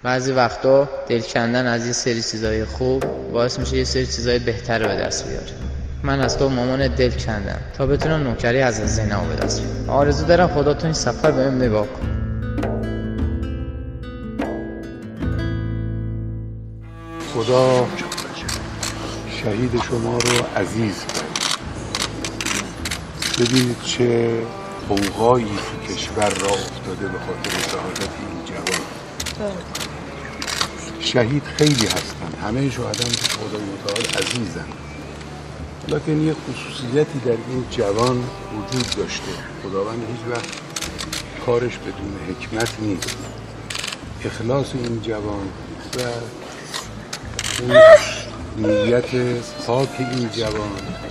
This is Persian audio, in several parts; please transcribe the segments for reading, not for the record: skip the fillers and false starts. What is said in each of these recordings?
بعضی وقتا دل کندن از یه سری چیزای خوب باعث میشه یه سری چیزای بهتر به دست بیاره. من از تو مامان دل کندم تا بتونم نوکری از زینب به دست بیارم. آرزو دارم خدا تو این سفر بهم نگاه کن. خدا شهید شما رو عزیز کنه. ببینید چه غوغایی تو کشور را افتاده به خاطر شهادت این جوان. شهید خیلی هستن، همه شهدان به خدای متعال عزیزن، لکن یه خصوصیتی در این جوان وجود داشته. خداوند هیچ وقت کارش بدون حکمت نیست. اخلاص این جوان و اون نیت پاک این جوان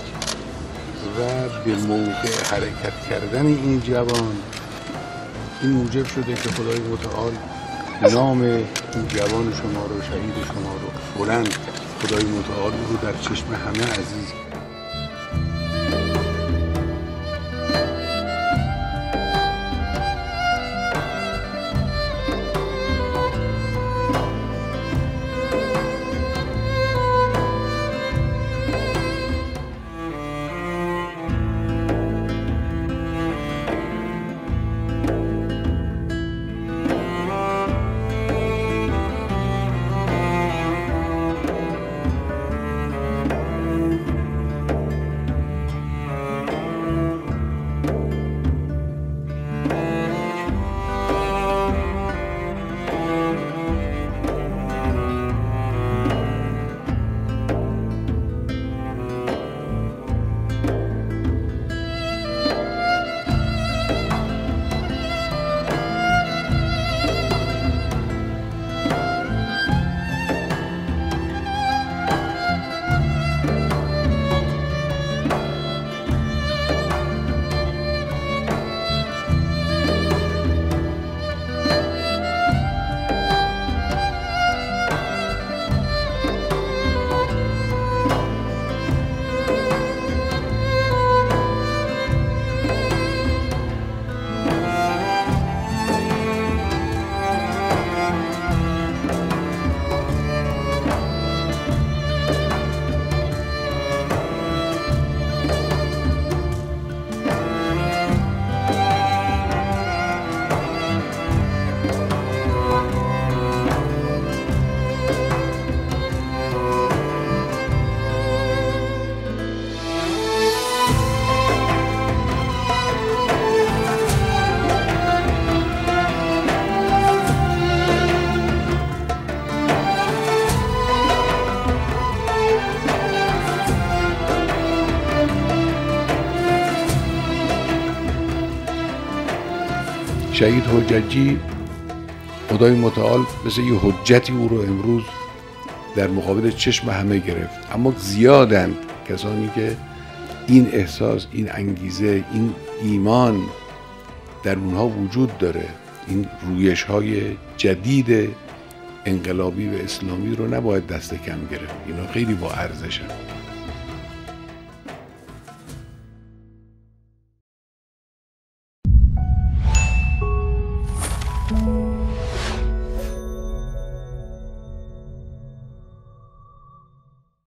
و به موقع حرکت کردن این جوان، این موجب شده که خدای متعال نام این جوان شما رو، شهید شما رو بلند، خدای متعال رو در چشم همه عزیز. شهید حججی خدای متعال مثل یه حجتی او رو امروز در مقابل چشم همه گرفت، اما زیادند کسانی که این احساس، این انگیزه، این ایمان در اونها وجود داره، این رویش‌های جدید انقلابی و اسلامی رو نباید دست کم گرفت. اینا خیلی با ارزشن.